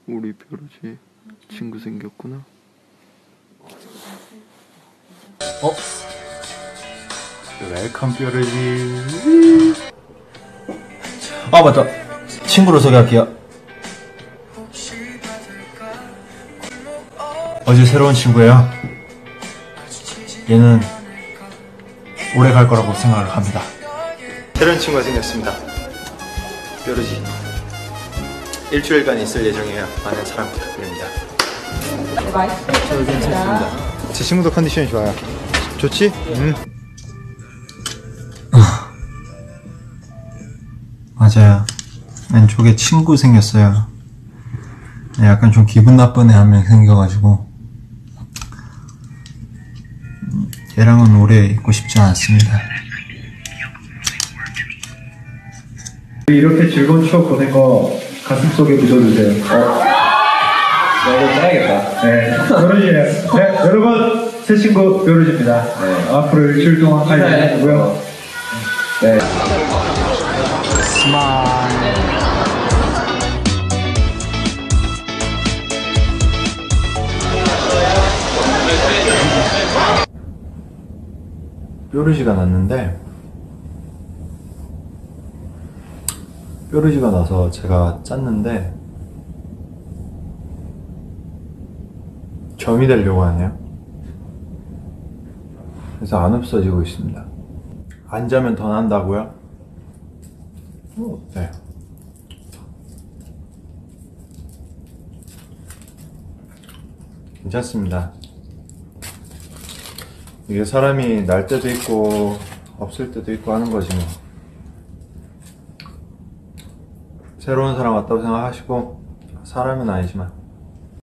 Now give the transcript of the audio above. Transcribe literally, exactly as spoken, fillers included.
우리 벼룩이 친구 생겼구나. 어? 웰컴 뾰루지. 아 맞다, 친구를 소개할게요. 어제 새로운 친구예요. 얘는 오래 갈 거라고 생각을 합니다. 새로운 친구가 생겼습니다. 뾰루지. 일주일간 있을 예정이에요. 많은 사랑 부탁드립니다. 괜찮습니다. 제 친구도 컨디션이 좋아요. 좋지? 응. 맞아요. 왼쪽에 친구 생겼어요. 약간 좀 기분 나쁜 애 한 명 생겨가지고 얘랑은 오래 있고 싶지 않습니다. 이렇게 즐거운 추억 보낸 거 가슴속에 묻어주세요. 어. 야, 이거 짜야겠다. 네. 뾰루지예요. 네, 여러분, 새 친구 뾰루지입니다. 네. 앞으로 일주일 동안 할 예정이고요. 네. 스마일. 뾰루지가 났는데 뾰루지가 나서 제가 짰는데 점이 되려고 하네요. 그래서 안 없어지고 있습니다. 안 자면 더 난다고요? 네. 괜찮습니다. 이게 사람이 날 때도 있고 없을 때도 있고 하는 거지 뭐. 새로운 사람 왔다고 생각하시고, 사람은 아니지만